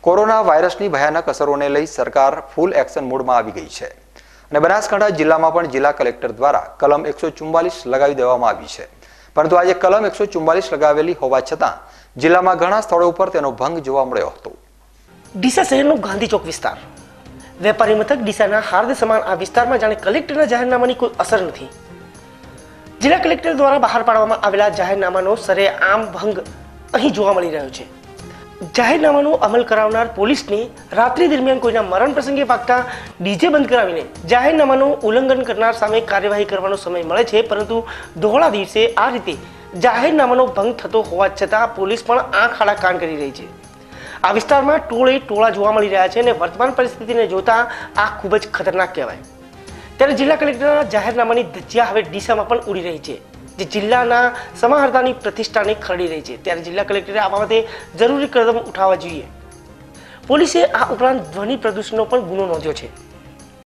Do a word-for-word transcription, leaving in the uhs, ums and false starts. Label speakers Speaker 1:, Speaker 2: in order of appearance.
Speaker 1: Corona વાયરસની ભયાનક અસરોને લઈ સરકાર ફૂલ એક્શન મોડમાં આવી ગઈ છે અને બનાસકાંઠા જિલ્લામાં પણ જિલ્લા કલેક્ટર દ્વારા કલમ એકસો ચુમ્માલીસ લગાવી દેવામાં આવી છે, પરંતુ આજે કલમ એકસો ચુમ્માલીસ લગાવેલી હોવા છતાં જિલ્લામાં ઘણા સ્થળો ઉપર તેનો ભંગ જોવા મળ્યો હતો।
Speaker 2: ડીસા શહેરનો ગાંધી ચોક વિસ્તાર વેપારી મથક ડીસાના હાર્દ સમાન આ વિસ્તારમાં જાણે કલેક્ટરના જાહેરનામાની કોઈ અસર નથી। જિલ્લા કલેક્ટર દ્વારા બહાર પાડવામાં આવેલા જાહેરનામાનો સરેઆમ ભંગ અહીં જોવા મળી રહ્યો છે। જાહેરનામાનો અમલ કરાવનાર પોલીસને રાત્રિ દરમિયાન કોઈના મરણ પ્રસંગે વાગતા ડીજે બંધ કરાવીને જાહેરનામાનું ઉલ્લંઘન કરનાર સામે કાર્યવાહી કરવાનો સમય મળે છે, પરંતુ ધોળા દિવસે આ રીતે જાહેરનામાનો ભંગ થતો હોવા છતાં પોલીસ પણ આંખ આડા કાન કરી રહી છે। આ વિસ્તારમાં ટોળે ટોળા જોવા મળી રહ્યા છે અને વર્તમાન પરિસ્થિતિને જોતા આ ખૂબ જ ખતરનાક કહેવાય। ત્યારે જિલ્લા કલેક્ટરના જાહેરનામાની ધજ્જા હવે ડીસામાં પણ ઉડી રહી છે, જે જિલ્લાના સમાહર્તાની પ્રતિષ્ઠાને ખરડી રહી છે। ત્યારે જિલ્લા કલેક્ટરે આ બાબતે જરૂરી કદમ ઉઠાવવા જોઈએ। પોલીસે આ ઉપરાંત ધ્વનિ પ્રદૂષણનો પણ ગુનો નોંધ્યો છે।